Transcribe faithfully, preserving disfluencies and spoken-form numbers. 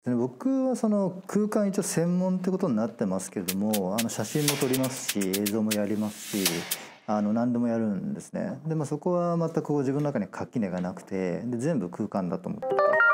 で僕はその空間一応専門ってことになってますけれども、あの写真も撮りますし映像もやりますし、あの何でもやるんですね。で、まあ、そこは全くこう自分の中に垣根がなくて、で全部空間だと思ってて。